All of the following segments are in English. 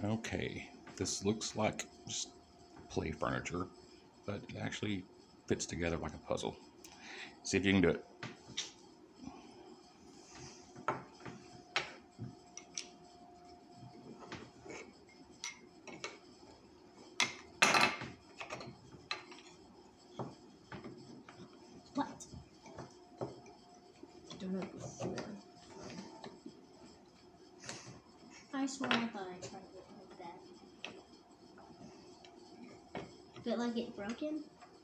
Okay, this looks like just play furniture, but it actually fits together like a puzzle. See if you can do it. What? Don't know before. I swear I thought I tried it like that. But like it broken?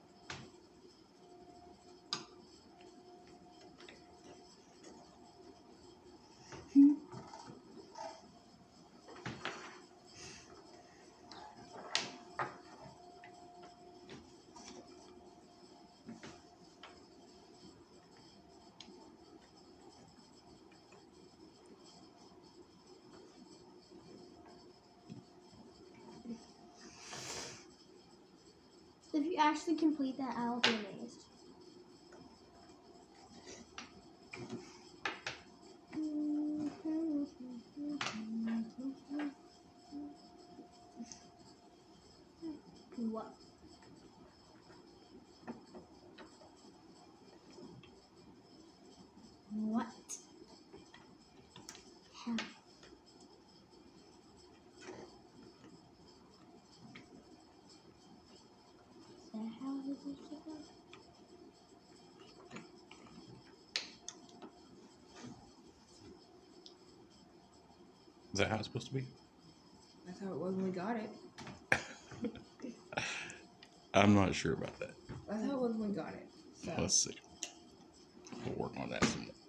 If you actually complete that, I'll be amazed. What? What? How? Is that how it is supposed to go? Is that how it's supposed to be? That's how it was when we got it. I'm not sure about that. That's how it was when we got it. So. Let's see. We'll work on that some more.